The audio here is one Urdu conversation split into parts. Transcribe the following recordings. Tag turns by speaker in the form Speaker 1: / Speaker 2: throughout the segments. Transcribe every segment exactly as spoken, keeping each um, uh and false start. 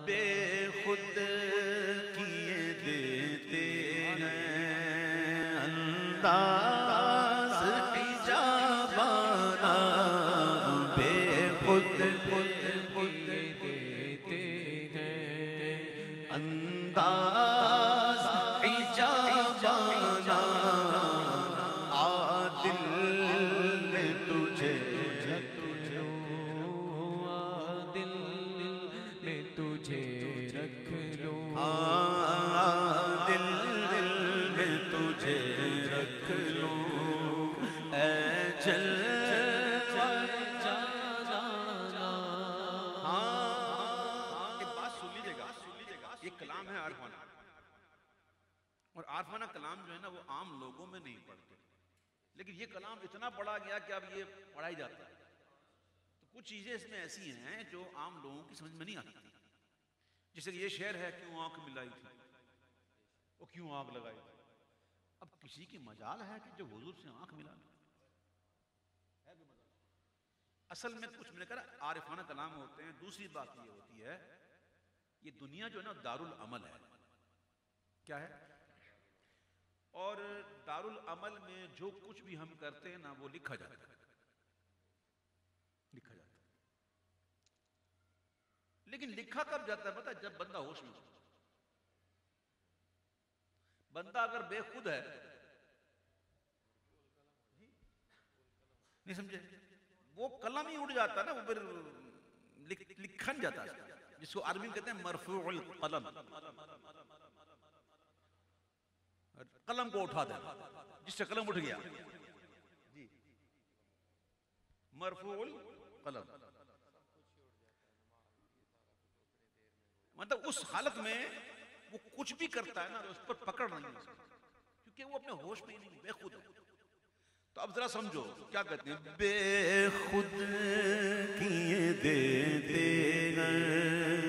Speaker 1: بے خود کیے دیتے ہیں انداز حجابانہ بے خود کیے دیتے ہیں انداز حجابانہ عادل میں تجھے رکھ لوں عادل میں تجھے رکھ لوں عادل میں تجھے رکھ لوں اے جلوہ جانانا ہاں ایک بات سن لیجئے گا یہ کلام ہے عارفانہ اور عارفانہ کلام جو ہے نا وہ عام لوگوں میں نہیں پڑھتے لیکن یہ کلام اتنا پڑھا گیا کہ اب یہ پڑھا ہی جاتا ہے تو کچھ چیزیں اس میں ایسی ہیں جو عام لوگوں کی سمجھ میں نہیں آتی جیسے کہ یہ شعر ہے کیوں آنکھ ملائی تھی وہ کیوں آنکھ لگائی تھی اب کسی کی مجال ہے کہ جو حضور سے آنکھ ملا لے اصل میں کچھ میں نے کہا عارفانہ کلام ہوتے ہیں دوسری بات یہ ہوتی ہے یہ دنیا جو ہے نا دارالعمل ہے کیا ہے اور دارالعمل میں جو کچھ بھی ہم کرتے ہیں نا وہ لکھا جاتا ہے لکھا جاتا ہے لیکن لکھا کب جاتا ہے پتہ ہے جب بندہ ہوش میں ہوتا بندہ اگر بے خود ہے نہیں سمجھے وہ قلم ہی اڑ جاتا ہے نا وہ پھر لکھن جاتا ہے جس کو عربی میں کہتے ہیں مرفوع القلم قلم کو اٹھا دے جس سے قلم اٹھ گیا مرفوع القلم مطلب اس حالت میں وہ کچھ بھی کرتا ہے نا اس پر پکڑ نہیں ہے کیونکہ وہ اپنے ہوش میں ہی نہیں بے خود ہے تو اب ذرا سمجھو کیا کہتے ہیں بے خود کیے دیتے ہیں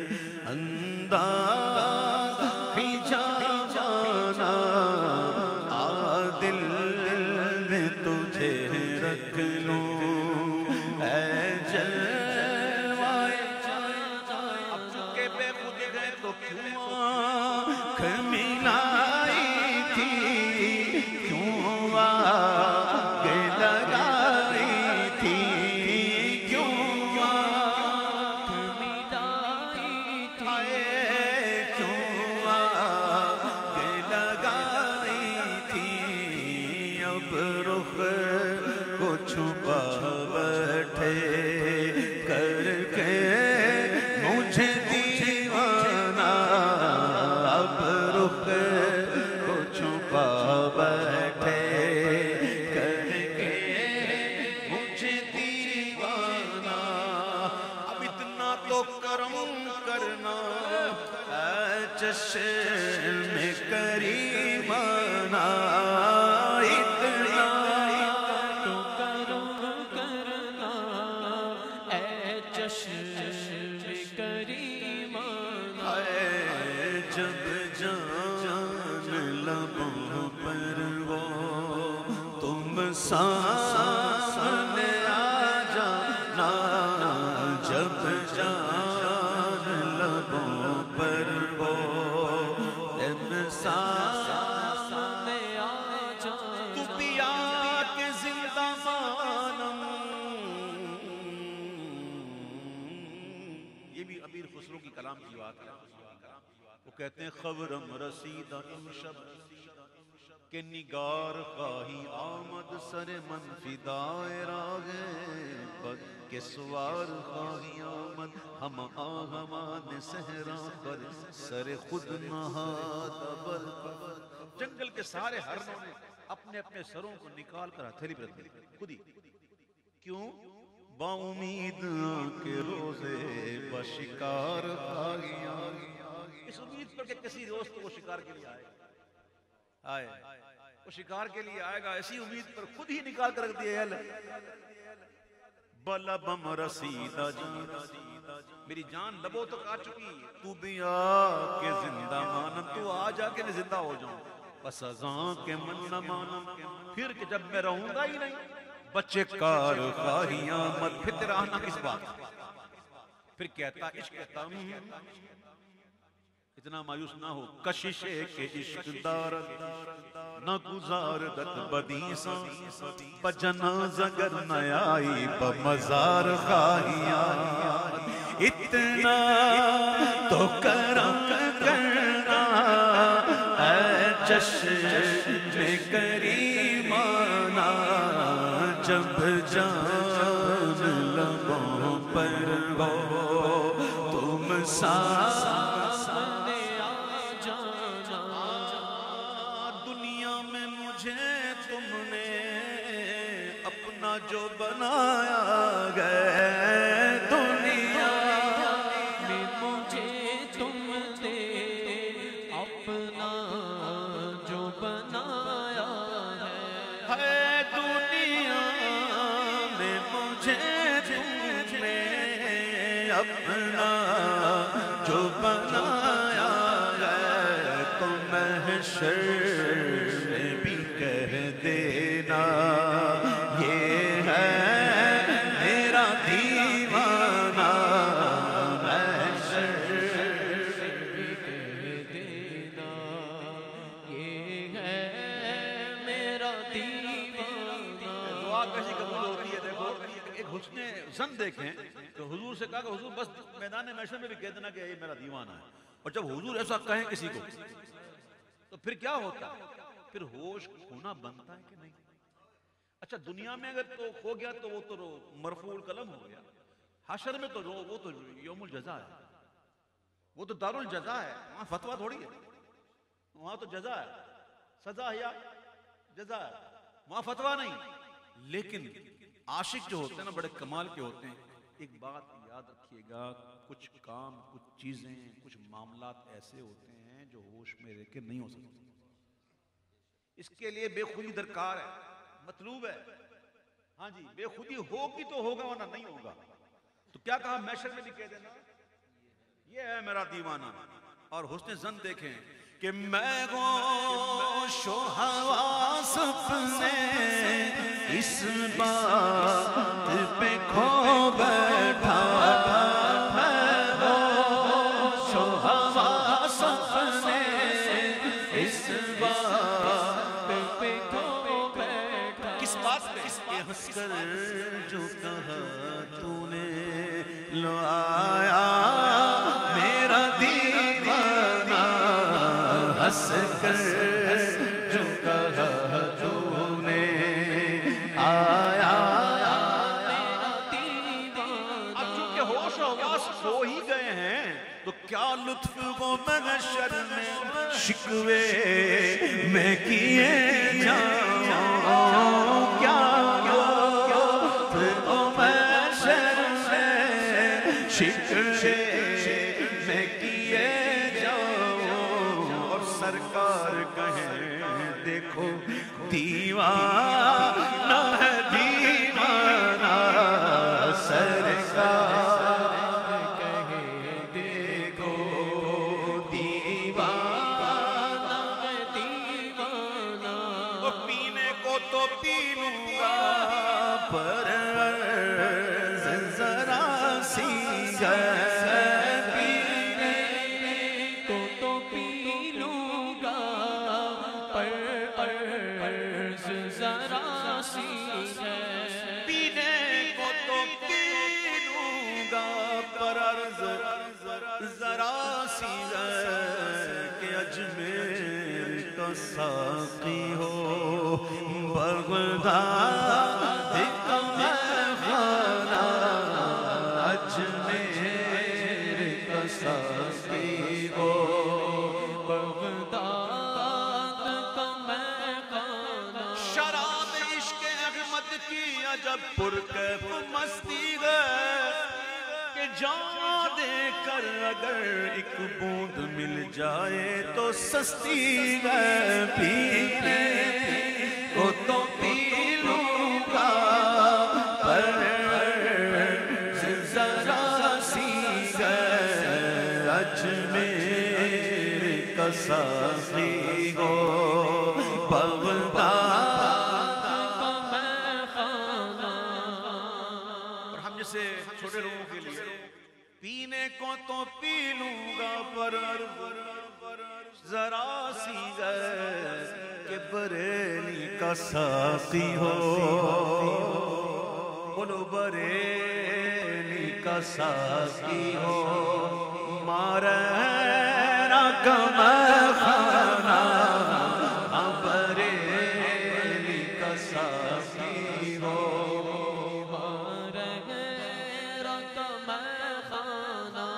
Speaker 1: انداز حجابانہ عادل میں تجھے رکھ لوں اے جلوہ اب چکے بے خود گئے تو کیوں آنکھ ملائی تھی کیوں آنکھ لگائی تھی کیوں آنکھ ملائی تھی کیوں آنکھ لگائی تھی اب رخ کو چھپا بیٹھے کر کے مجھے دیوانہ اب رخ کو چھپا بیٹھے کر کے مجھے دیوانہ اب اتنا تو کرم کرنا اے چشم کریمانہ اتنا تو کرم کرنا اے چشم کریمانہ جب جان لبوں پر وہ تم سامنے آ جانا جب جان لبوں پر وہ تم سامنے آ جانا تو پیا کے زندہ مانم یہ بھی امیر خسرو کی کلام کی بات ہے وہ کہتے ہیں خبرم رسیدہ امشب کہ نگار خواہی آمد سر من فدائے راگے بد کے سوار خواہی آمد ہم آہمان صحرا پر سر خود نہاد بر جنگل کے سارے ہرنوں نے اپنے اپنے سروں کو نکال کر ہتھیلی پر رکھ دی خود ہی کیوں با امید کے روزے بشکار خواہی آگی اس امید پر کہ کسی روز تو وہ شکار کے لیے آئے گا آئے وہ شکار کے لیے آئے گا ایسی امید پر خود ہی نکال کر رکھ دیا ہے بلبم رسیدہ جان میری جان لبوں تک آ چکی تو بھی آ کے زندہ مانم تو آ جا کے میں زندہ ہو جاؤں بس ازاں کے من نہ مانم پھر کہ جب میں رہوں گا ہی نہیں بچے کار خواہیاں مت پھر تیرا آنا کس بات پھر کہتا عشق تم اتنا مایوس نہ ہو کششے کے عشق دارد نہ گزاردت بدیساں بجنازہ گر نیائی بمزار خواہیاں اتنا تو کرم کرنا اے چشم کریمانہ جب جان لبوں پر ہو تم سامنے آ جانا دنیا میں مجھے تم نے اپنا جو بنایا گئے دنیا میں مجھے تم نے اپنا جو بنایا ہے دنیا میں مجھے تم نے اپنا جو بنایا ہے تو محشر میں بھی کہہ دینا یہ ہے میرا دیوانہ محشر میں بھی کہہ دینا یہ ہے میرا دیوانہ دعا کیسی قبول ہوتی ہے دیکھو ایک حسن زن دیکھیں تو حضور سے کہا کہ حضور بس میدان محشر میں بھی کہہ دینا کہ یہ میرا دیوانہ ہے اور جب حضور ایسا کہیں کسی کو تو پھر کیا ہوتا ہے پھر ہوش کھونا بنتا ہے کہ نہیں اچھا دنیا میں اگر تو کھو گیا تو وہ تو مرفوع القلم ہو گیا حشر میں تو رو وہ تو یوم الجزا ہے وہ تو دار الجزا ہے وہاں فتوہ تھوڑی ہے وہاں تو جزا ہے سزا ہے یا جزا ہے وہاں فتوہ نہیں لیکن عاشق جو ہوتے ہیں نا بڑے کمال کے ہوتے ہیں ایک بات یاد رکھیے گا کچھ کام کچھ چیزیں کچھ معاملات ایسے ہوتے ہیں جو ہوش میں رہ کے نہیں ہو سکتے اس کے لیے بے خودی درکار ہے مطلوب ہے ہاں جی بے خودی ہوگی تو ہوگا ورنہ نہیں ہوگا تو کیا کہا محشر میں بھی کہہ دینا یہ ہے میرا دیوانہ اور حسن زن دیکھیں کہ میں گوش و حواس اپنے اس بات پہ کھو بیٹھا میں گوش و حواس اپنے اس بات پہ کھو بیٹھا کس بات پہ کہ ہنس کر جو کہا تو نے لو آیا میرا دیوانہ ہنس کر جو کہا تو نے آیا میرا دیوانہ اب چونکہ ہوش و حواس کھو ہی گئے ہیں تو کیا لطف وہ محشر میں شکوے میں کیے جاؤں کیا لطف وہ محشر میں شکوے میں کیے جاؤں اور سرکار کہیں دیکھو دیوانہ ہے دیوانہ سرکار ساقی ہو بغداد کا مہمانہ اجمیر کا ساقی ہو بغداد کا مہمانہ شراب عشق احمد کی عجب پرکیف مستی ہے کہ جان دے کر اگر ایک بوند مل جائے تو سستی ہے پینے کو تو پی لوں گا پر ذرا سی ہے اجمیر کا ساقی ہو بغداد کا مہمانہ اور ہم جیسے چھوٹے لوگوں کے لیے پینے کو تو پی لوں گا پر ذرا سی ہے کہ بریلی کا ساقی ہو، بولو بریلی کا ساقی ہو، مارینا کا میخانہ بریلی کا ساقی ہو، مارینا کا میخانہ۔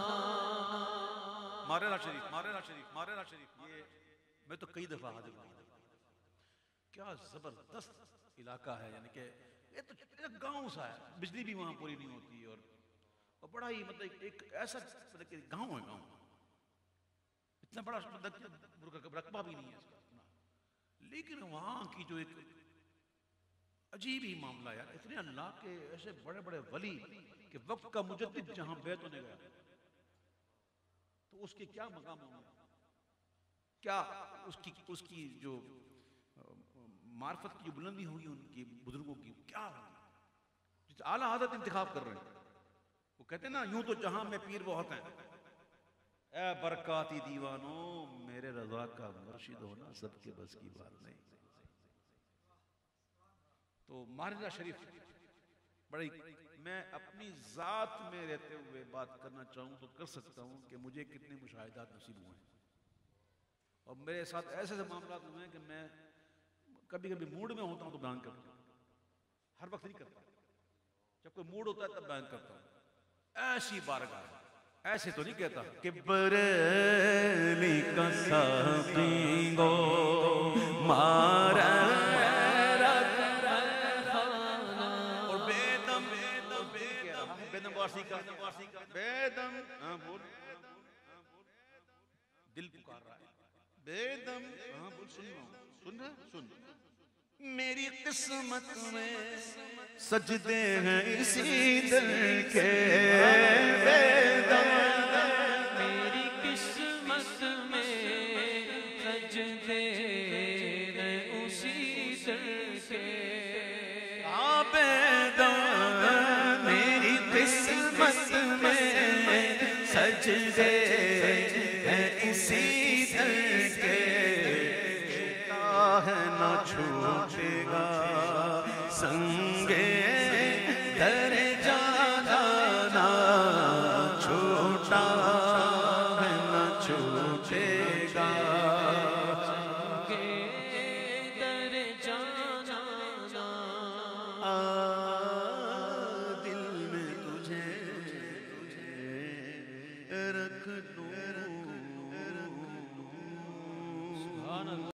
Speaker 1: مارینا شریف، مارینا شریف، مارینا شریف، یہ میں تو کئی دفعہ حاضر ہوں، کیا زبردست علاقہ ہے، یعنی کہ یہ تو گاؤں سا ہے، بجلی بھی وہاں پوری نہیں ہوتی، اور اور بڑا ہی مطلب ایک ایسا مطلب کہ گاؤں ہے، گاؤں اتنا بڑا رقبہ بھی نہیں ہے اس کا، لیکن وہاں کی جو ایک عجیب ہی معاملہ ہے، اتنے اللہ کے ایسے بڑے بڑے ولی کہ وقت کا مجدد جہاں بیت ہونے گیا تو اس کے کیا مقام ہوں گے، کیا اس کی اس کی جو معرفت کی جو بلندی ہوئی ان کی بزرگوں کی کیا ہوگی، جس اعلیٰ حضرت انتخاب کر رہے ہیں، وہ کہتے ہیں نا یوں تو جہاں میں پیر بہت ہیں، اے برکاتی دیوانوں میرے رضا کا مرشد ہونا سب کے بس کی بات نہیں۔ تو مارینا شریف بڑی، میں اپنی ذات میں رہتے ہوئے بات کرنا چاہوں تو کر سکتا ہوں کہ مجھے کتنے مشاہدات نصیب ہوئے ہیں، اور میرے ساتھ ایسے ایسے معاملات ہوئے ہیں کہ میں کبھی کبھی موڈ میں ہوتا ہوں تو بیان کرتا ہوں، ہر وقت نہیں کرتا، جب کوئی موڈ ہوتا ہے تب بیان کرتا ہوں، ایسی بارگاہ ہے، ایسے تو نہیں کہتا کہ بریلی کا ساقی گو مارینا اور بیدم بیدم وارسی کا بیدم، ہاں بول دل پکار رہا ہے، بیدم، ہاں بول سن رہا ہوں، سن رہا سن، میری قسمت میں سجدے ہیں اسی دل کے، بیدم میری قسمت میں سجدے ہیں اسی دل کے، ہاں بیدم میری قسمت میں سجدے ہیں اسی دل کے، ہے نہ چھوٹے گا سنگے در جانا، نہ چھوٹا ہے نہ چھوٹے گا سنگے در جانا، دل میں تجھے رکھ دوں۔